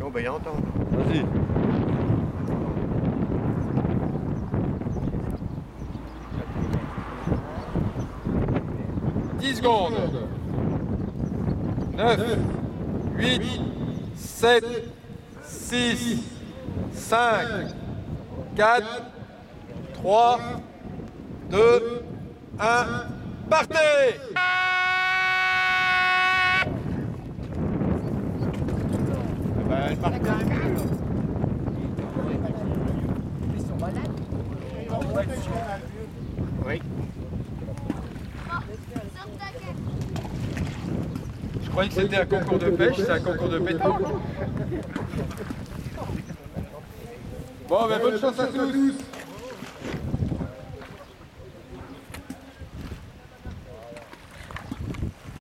Bon, ben, il entend. Vas-y. Secondes. 9, 8, 7, 6, 5, 4, 3, 2, 1, partez! Elle part quand même. Oui. Je croyais que c'était un concours de pêche, c'est un concours de pétanque. Bon, ben bonne chance à tous.